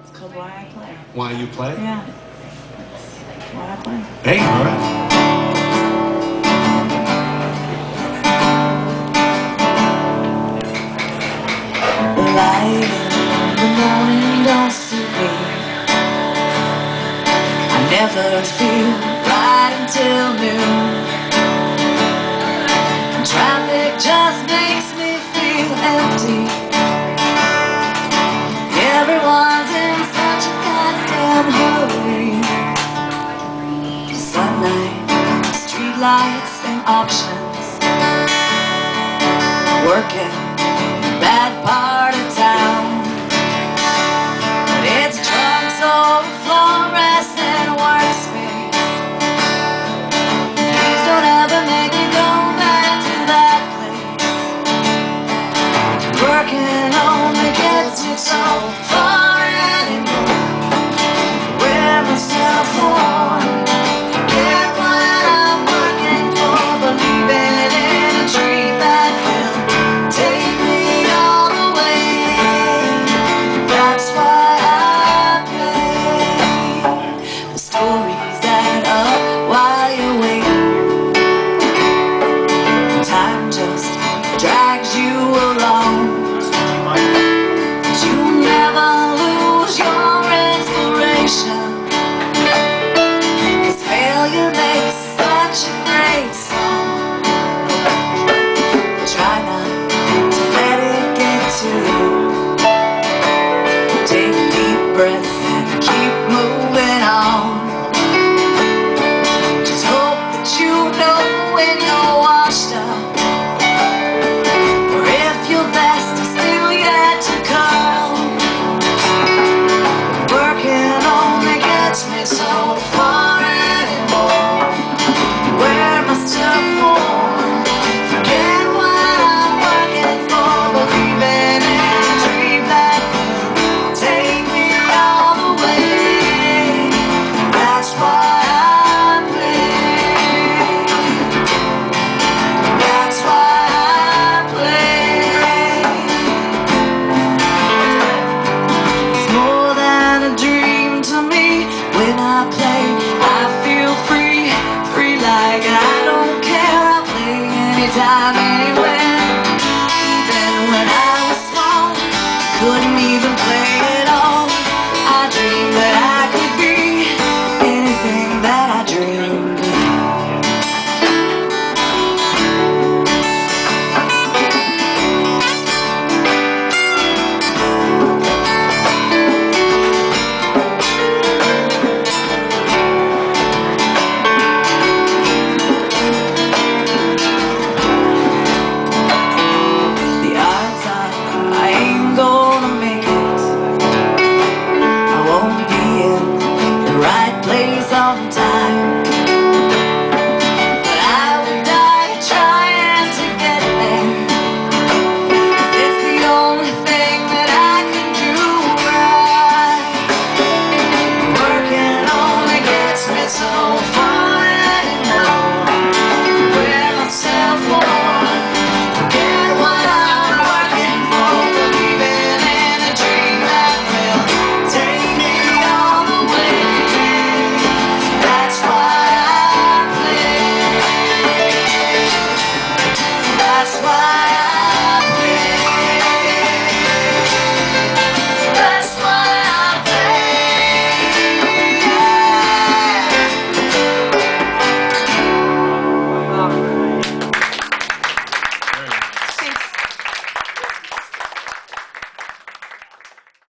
It's called Why I Play. Why You Play? Yeah. That's why I play. Hey, all right. The light in the morning don't suit me. I never feel right until noon. Traffic just makes me feel empty. Everyone's in such a goddamn hurry. Sunlight, streetlights and options. Working that part of town. But it's trunks overflow, rest and workspace. Please don't ever make me go back to that place. Working only gets me so far anymore. Wear myself warm. Forget what I'm working for. Believing in a dream that will take me all the way. That's why I play. The stories add up while you wait. Time just drags you along. But you never lose your inspiration. 'Cause failure makes such a great song. Try not to let it get to you. Take a deep breath and keep moving on. Just hope that you know when you're washed up, or if your best is still yet to come. Working only gets me so far anymore. Wear myself warm. Forget what I'm working for. Believing in a dream that will take me all the way. That's why I play. That's why I play. It's more than a dream to me when I play.